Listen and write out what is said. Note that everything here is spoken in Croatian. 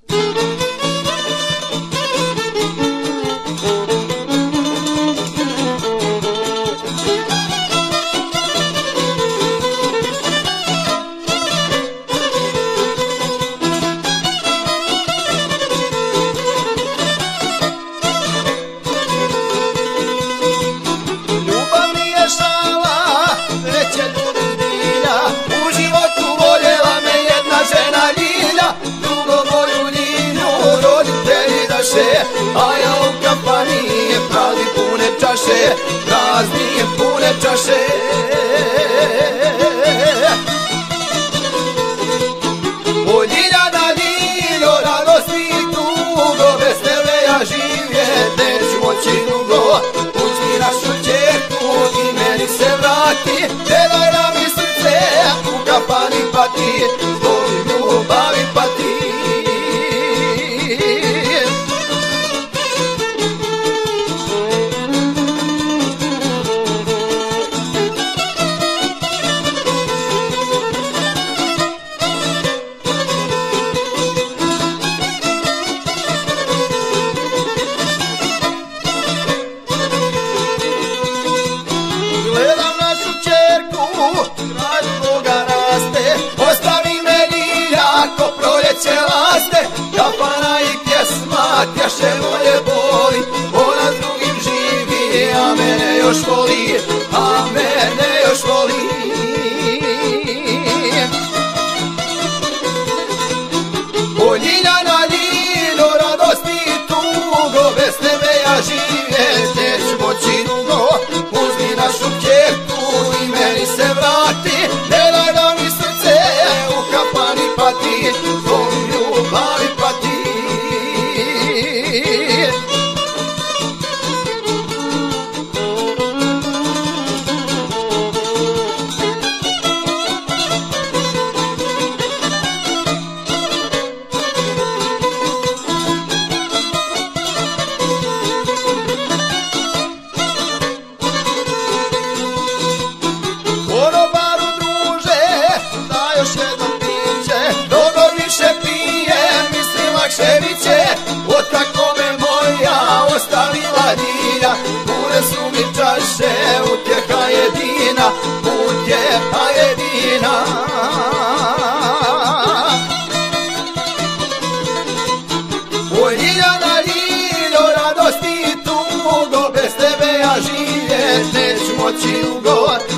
A ja u kafani pravi pune čaše, prazni pune čaše. O Ljiljana Ljiljo, radosti i tugo, bez tebe ja živjet neću moći dugo. Uzmi našu čerku i meni se vrati, ne daj da mi srce u kafani pati, zbog ljubavi pati. Kafana i pjesma tješe moje boli, ona s drugim živi, a mene još voli, a mene još voli. O Ljiljana Ljiljo, radosti i tugo, bez tebe ja živjet neću moći dugo. Uzmi našu kćerku i meni se vrati, ne daj da mi srce u kafani pati, zbog ljubavi pati. Od kako me moja ostavila Ljilja, pune su mi čaše, utjeha jedina, utjeha jedina. O Ljiljana Ljiljo, radosti i tugo, bez tebe ja živjet neću moći dugo.